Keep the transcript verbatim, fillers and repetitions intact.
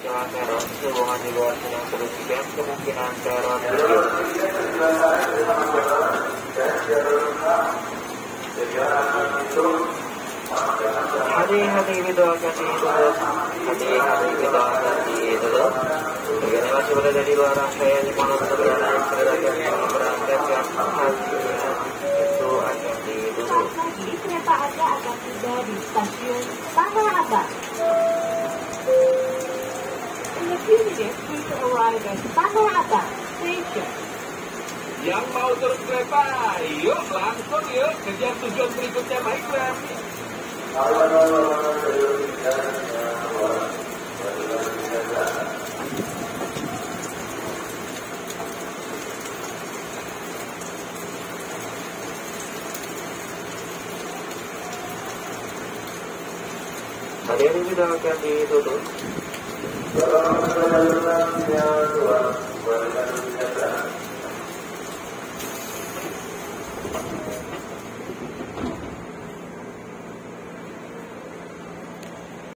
kecewa teror, hubungan di luar sedang berujian, kemungkinan teror hati-hati didoakan di dulu, hati-hati didoakan di dulu. Bagaimana masih berada di luar rangkaian di mana saudara yang berada yang berangkat yang hati-hati itu akan di dulu. Pagi kereta Anda akan tiba di stasiun Tanah Abang. In a few minutes, please arrive at Tanah Abang Station. Yang mau turun kereta, yuk langsung yuk kejar tujuan berikutnya, baiklah. Hadirin sudah akan ditutup. Dalam